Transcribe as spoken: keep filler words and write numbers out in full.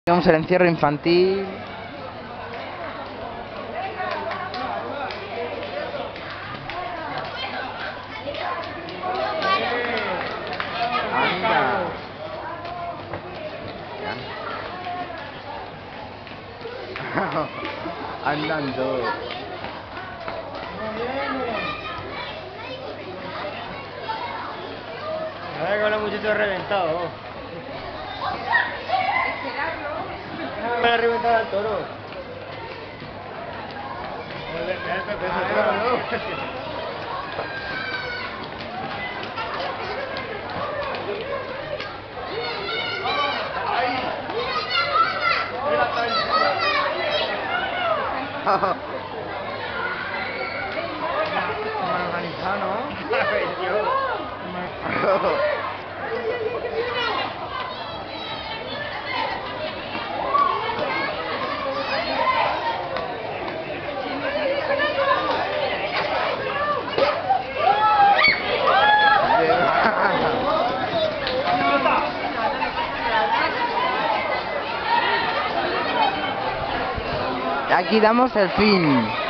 Tenemos el encierro infantil. Anda. Andando. Ahora con los muchachos reventados. Me ha reventado al toro. Organizado, ¿no? Aquí damos el fin.